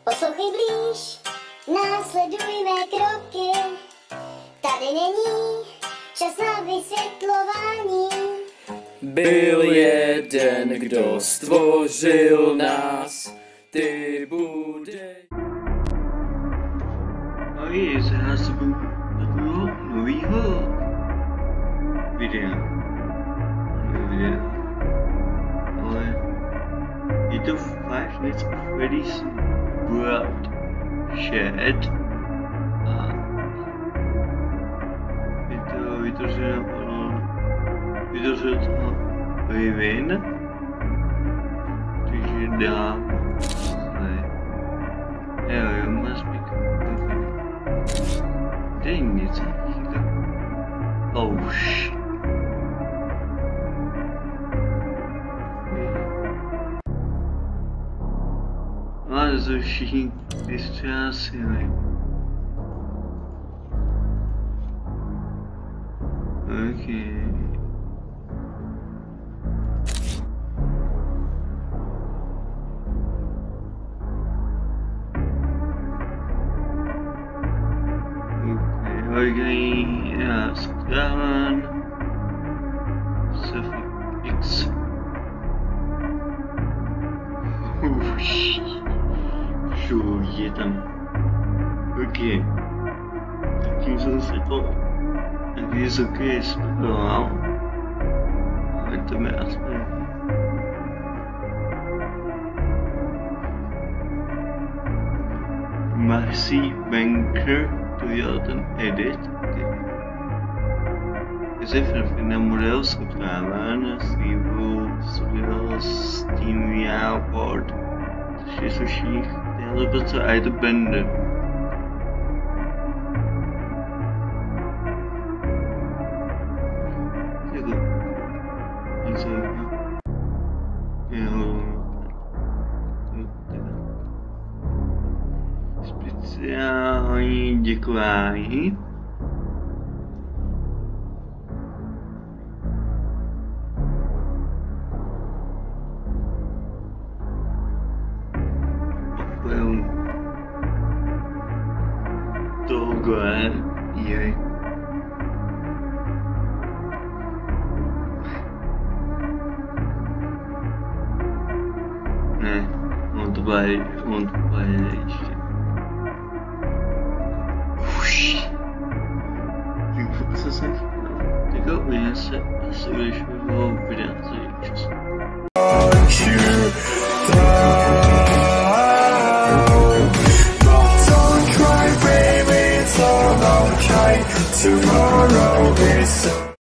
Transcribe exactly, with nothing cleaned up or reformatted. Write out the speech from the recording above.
Poslouchej blíž, následuj mé kroky. Tady není čas na vysvětlování. Byl jeden, kdo stvořil nás, ty budeš. A je za sebou takového novýho videa. Ne videa. Ale je to Five Nights at Freddy's World Shed. A je to vytvořeno vytvořil to Vivin. Takže dám. Jo, jo, must be confident. Dej něco. Oh shit. A to jsou všichni vystřásili. Okay. Organi a skrávan X. Uš. Šo je tam. Ok. Tak tím jsem si to taky vysoké studoval. Ale to mi aspoň Marcy Banker. To je ten edit, je na model skutkávan s vývou studio Steam Board, což je suší, ale prostě a je to Bender. Jako, něco jeho, speciální děkování. Tohle je ne, on to bude, on to bude ještě. Uš. Co jsem chtěl? Tyko mě se asi když bylo videa za čas. Tomorrow is so